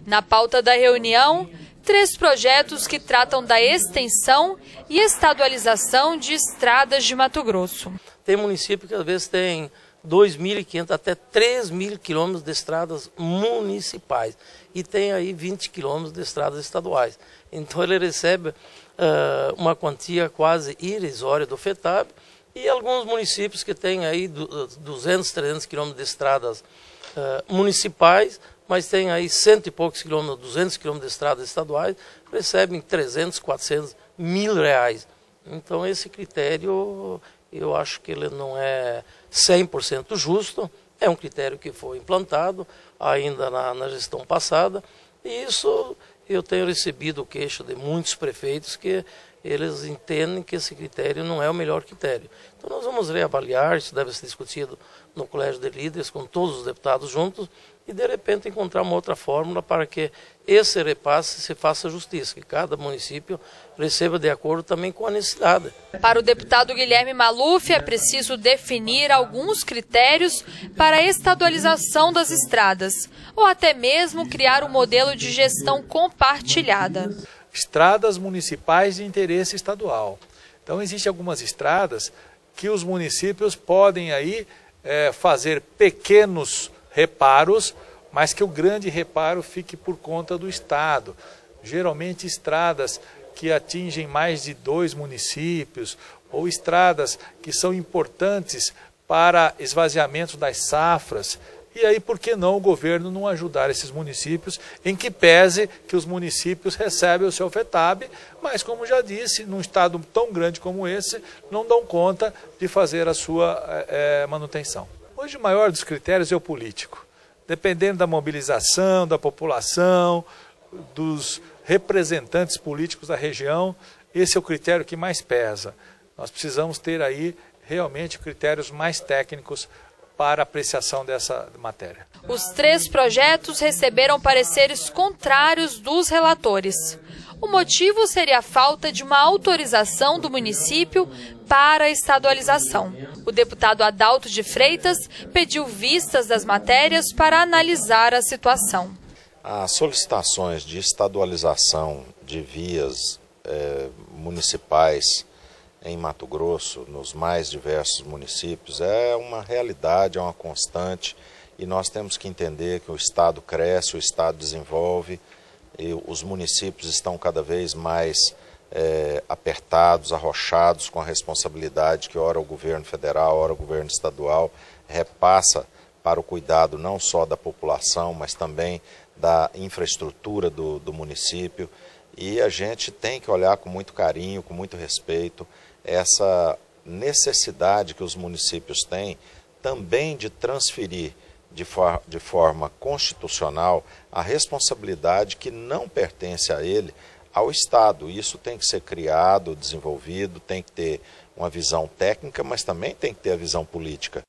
Na pauta da reunião, 3 projetos que tratam da extensão e estadualização de estradas de Mato Grosso. Tem município que às vezes tem 2.500 até 3.000 quilômetros de estradas municipais e tem aí 20 quilômetros de estradas estaduais. Então ele recebe uma quantia quase irrisória do FETAB, e alguns municípios que têm aí 200, 300 quilômetros de estradas municipais, mas tem aí 100 e poucos quilômetros, 200 quilômetros de estradas estaduais, recebem 300, 400, R$1.000. Então esse critério, eu acho que ele não é 100% justo, é um critério que foi implantado ainda na gestão passada, e isso eu tenho recebido o queixo de muitos prefeitos que eles entendem que esse critério não é o melhor critério. Então nós vamos reavaliar, isso deve ser discutido no Colégio de Líderes com todos os deputados juntos e de repente encontrar uma outra fórmula para que esse repasse se faça justiça, que cada município receba de acordo também com a necessidade. Para o deputado Guilherme Maluf, é preciso definir alguns critérios para a estadualização das estradas, ou até mesmo criar um modelo de gestão compartilhada. Estradas municipais de interesse estadual. Então existem algumas estradas que os municípios podem aí fazer pequenos reparos, mas que o grande reparo fique por conta do Estado. Geralmente estradas que atingem mais de 2 municípios, ou estradas que são importantes para esvaziamento das safras. E aí, por que não o governo não ajudar esses municípios, em que pese que os municípios recebem o seu FETAB, mas, como já disse, num estado tão grande como esse, não dão conta de fazer a sua manutenção. Hoje, o maior dos critérios é o político. Dependendo da mobilização, da população, dos representantes políticos da região, esse é o critério que mais pesa. Nós precisamos ter aí realmente critérios mais técnicos para apreciação dessa matéria. Os 3 projetos receberam pareceres contrários dos relatores. O motivo seria a falta de uma autorização do município para a estadualização. O deputado Adalto de Freitas pediu vistas das matérias para analisar a situação. As solicitações de estadualização de vias municipais em Mato Grosso, nos mais diversos municípios, é uma realidade, é uma constante, e nós temos que entender que o Estado cresce, o Estado desenvolve, e os municípios estão cada vez mais apertados, arrochados com a responsabilidade que ora o governo federal, ora o governo estadual repassa para o cuidado não só da população, mas também da infraestrutura do município. E a gente tem que olhar com muito carinho, com muito respeito, essa necessidade que os municípios têm também de transferir de forma constitucional a responsabilidade que não pertence a ele ao Estado. Isso tem que ser criado, desenvolvido, tem que ter uma visão técnica, mas também tem que ter a visão política.